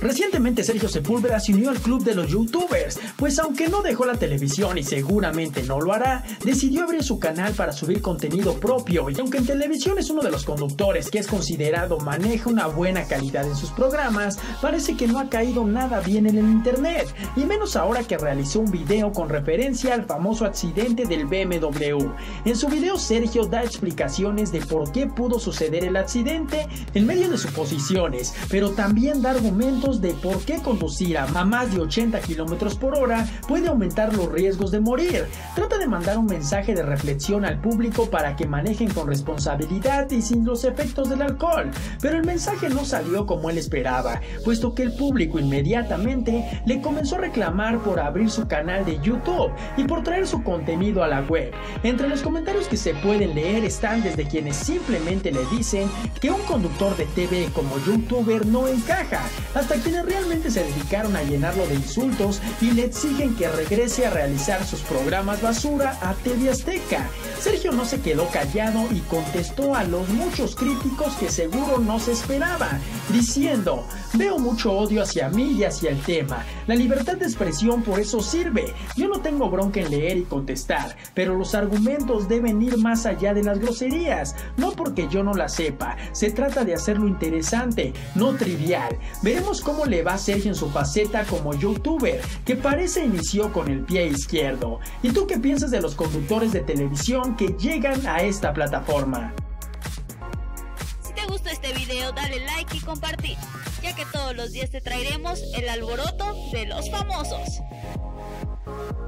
Recientemente Sergio Sepúlveda se unió al club de los youtubers, pues aunque no dejó la televisión y seguramente no lo hará, decidió abrir su canal para subir contenido propio, y aunque en televisión es uno de los conductores que es considerado maneja una buena calidad en sus programas, parece que no ha caído nada bien en el internet, y menos ahora que realizó un video con referencia al famoso accidente del BMW. En su video Sergio da explicaciones de por qué pudo suceder el accidente en medio de suposiciones, pero también da argumentos de por qué conducir a más de 80 km por hora puede aumentar los riesgos de morir. Trata de mandar un mensaje de reflexión al público para que manejen con responsabilidad y sin los efectos del alcohol, pero el mensaje no salió como él esperaba, puesto que el público inmediatamente le comenzó a reclamar por abrir su canal de YouTube y por traer su contenido a la web. Entre los comentarios que se pueden leer están desde quienes simplemente le dicen que un conductor de TV como youtuber no encaja, hasta quienes realmente se dedicaron a llenarlo de insultos y le exigen que regrese a realizar sus programas basura a TV Azteca. Sergio no se quedó callado y contestó a los muchos críticos que seguro no se esperaba, diciendo: veo mucho odio hacia mí y hacia el tema. La libertad de expresión por eso sirve. Yo no tengo bronca en leer y contestar, pero los argumentos deben ir más allá de las groserías, no porque yo no las sepa. Se trata de hacerlo interesante, no trivial. Veremos cómo le va a Sergio en su faceta como youtuber, que parece inició con el pie izquierdo. ¿Y tú qué piensas de los conductores de televisión que llegan a esta plataforma? Si te gustó este video, dale like y compartir, ya que todos los días te traeremos el alboroto de los famosos.